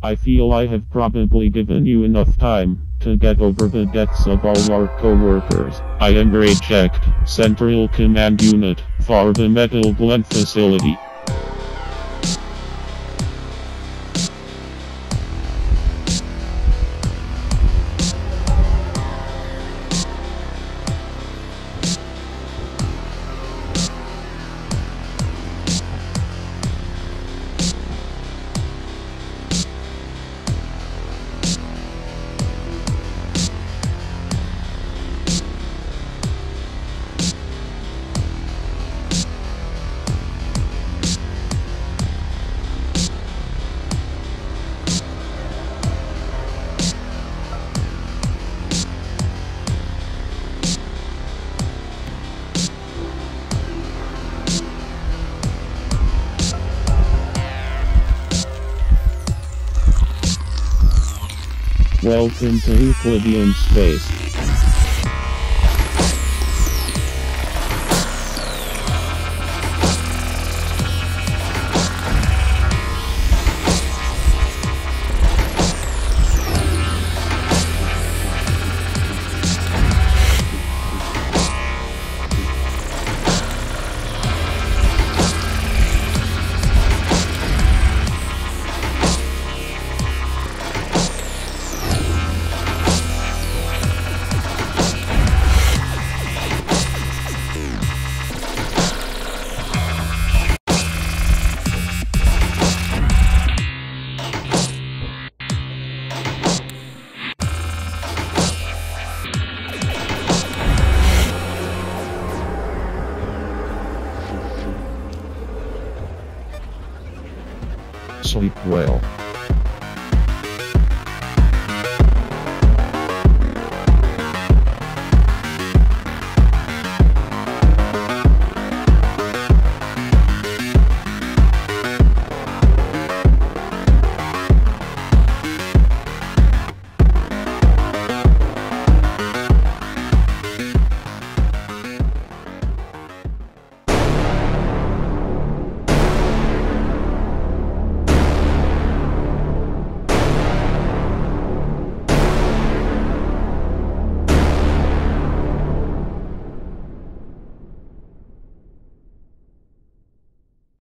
I feel I have probably given you enough time to get over the deaths of all our co-workers. I am reject Central Command Unit for the Metal Blend Facility. Welcome to Euclidean space. Sleep well.